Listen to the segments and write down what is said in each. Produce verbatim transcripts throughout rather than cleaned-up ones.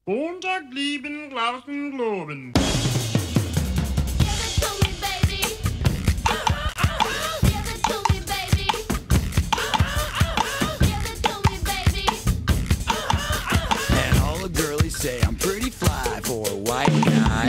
Montag lieben, glauben, globen. And all the girlies say I'm pretty fly for a white guy.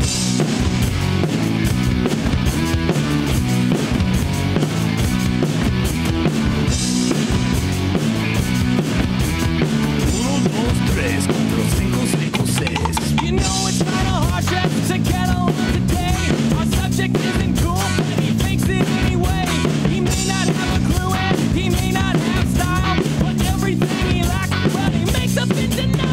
Uno, dos, tres, cuatro, cinco, cinco, seis. You know it's kinda hard just to get along today. Our subject isn't cool, but he thinks it anyway. He may not have a clue and he may not have style, but everything he lacks, well, he makes up in denial.